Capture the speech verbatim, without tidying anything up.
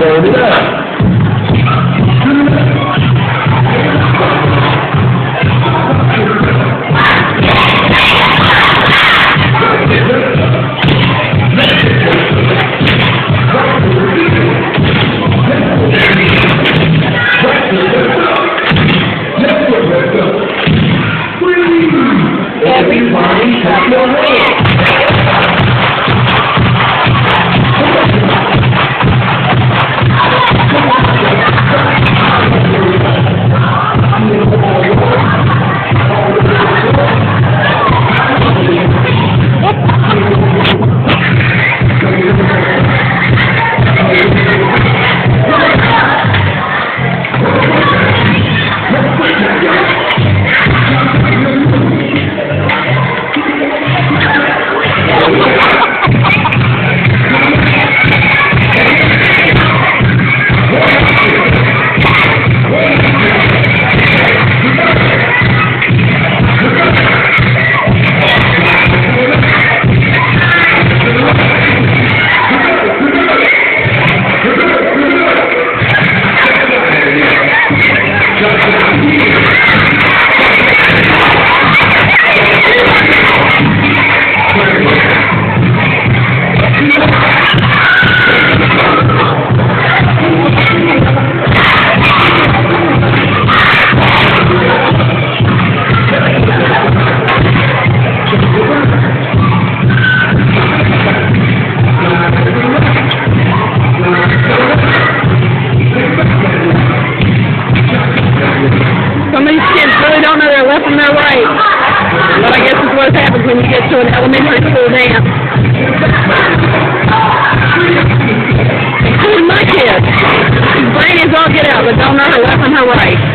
Load it up. Everybody clap your hands. Some of these kids really don't know their left from their right. But I guess it's what happens when you get to an elementary school dance. Including my kids. Whose brain is all get out, but don't know her left and her right.